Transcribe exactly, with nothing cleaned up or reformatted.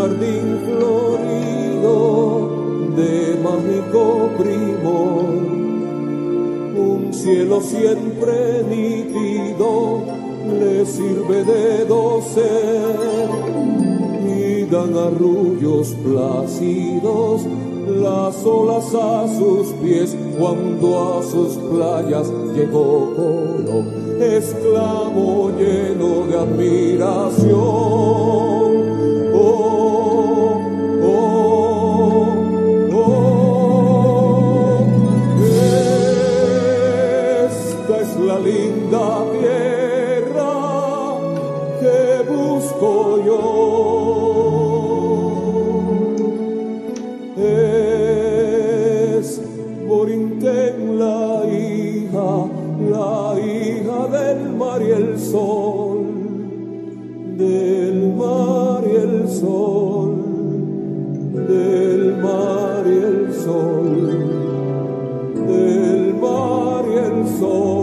jardín florido de mágico primor, un cielo siempre nítido le sirve de dosel, y dan arrullos plácidos las olas a sus pies cuando a sus playas llegó Colón, exclamó lleno de admiración. Oh, oh, oh, esta es la linda tierra que busco yo. La hija, la hija del mar y el sol, del mar y el sol, del mar y el sol, del mar y el sol.